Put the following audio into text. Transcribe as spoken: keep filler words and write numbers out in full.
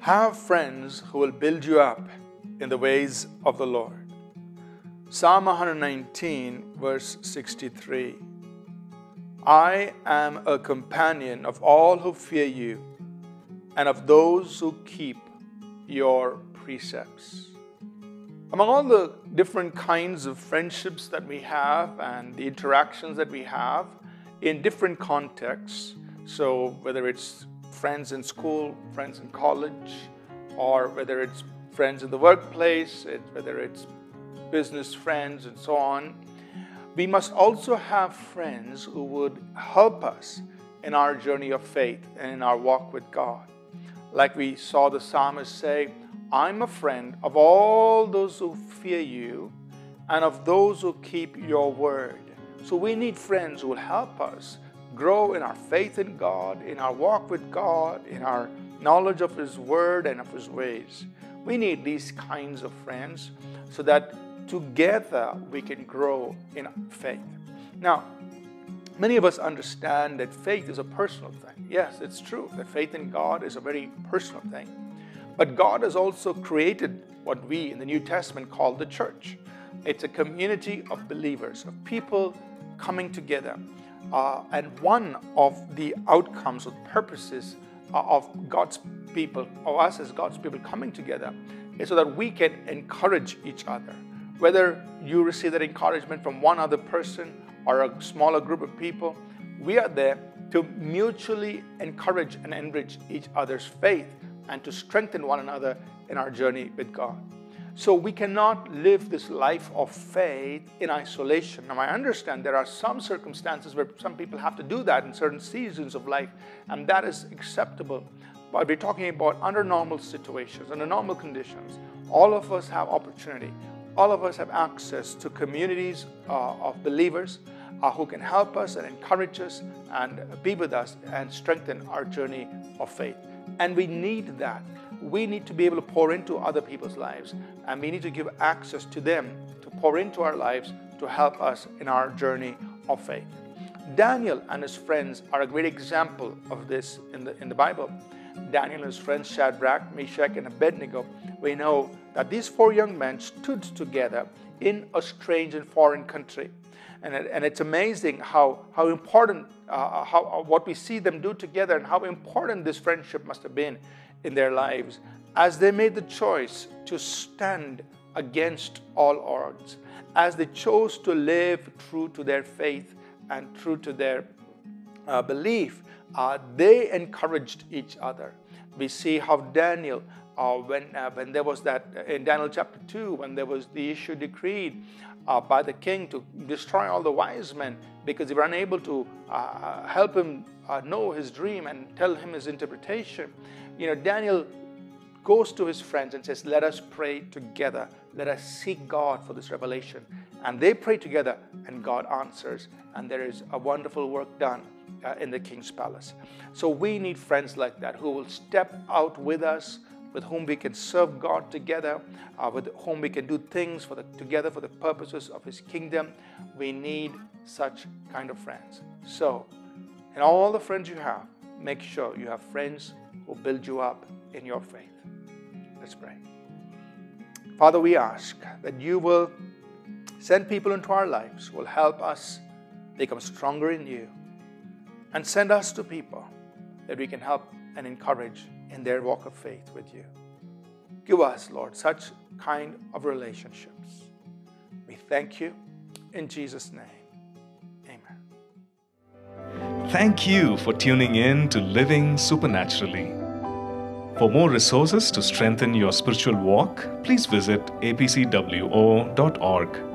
Have friends who will build you up in the ways of the Lord. Psalm one nineteen, verse sixty-three. I am a companion of all who fear you, and of those who keep your precepts. Among all the different kinds of friendships that we have and the interactions that we have in different contexts, so whether it's friends in school, friends in college, or whether it's friends in the workplace, it, whether it's business friends and so on, we must also have friends who would help us in our journey of faith and in our walk with God. Like we saw the psalmist say, I'm a friend of all those who fear you and of those who keep your word. So we need friends who will help us grow in our faith in God, in our walk with God, in our knowledge of His word and of His ways. We need these kinds of friends so that together we can grow in faith. Now, many of us understand that faith is a personal thing. Yes, it's true that faith in God is a very personal thing. But God has also created what we in the New Testament call the church. It's a community of believers, of people coming together. Uh, and one of the outcomes or purposes of God's people, of us as God's people coming together, is so that we can encourage each other. Whether you receive that encouragement from one other person or a smaller group of people, we are there to mutually encourage and enrich each other's faith and to strengthen one another in our journey with God. So we cannot live this life of faith in isolation. Now, I understand there are some circumstances where some people have to do that in certain seasons of life, and that is acceptable. But we're talking about under normal situations, under normal conditions. All of us have opportunity. All of us have access to communities uh, of believers uh, who can help us and encourage us and be with us and strengthen our journey of faith. And we need that. We need to be able to pour into other people's lives, and we need to give access to them to pour into our lives to help us in our journey of faith. Daniel and his friends are a great example of this in the, in the Bible. Daniel and his friends Shadrach, Meshach, and Abednego, we know that these four young men stood together in a strange and foreign country. And, it, and it's amazing how, how important, uh, how, what we see them do together and how important this friendship must have been in their lives as they made the choice to stand against all odds, as they chose to live true to their faith and true to their uh, belief. Uh, they encouraged each other. We see how Daniel, uh, when, uh, when there was that, in Daniel chapter two, when there was the issue decreed uh, by the king to destroy all the wise men because they were unable to uh, help him uh, know his dream and tell him his interpretation. You know, Daniel goes to his friends and says, let us pray together. Let us seek God for this revelation. And they pray together and God answers. And there is a wonderful work done uh, in the king's palace. So we need friends like that who will step out with us, with whom we can serve God together, uh, with whom we can do things for the, together for the purposes of His kingdom. We need such kind of friends. So, in all the friends you have, make sure you have friends who build you up in your faith. Let's pray. Father, we ask that you will send people into our lives who will help us become stronger in you, and send us to people that we can help and encourage in their walk of faith with you. Give us, Lord, such kind of relationships. We thank you in Jesus' name. Amen. Thank you for tuning in to Living Supernaturally. For more resources to strengthen your spiritual walk, please visit a p c w o dot org.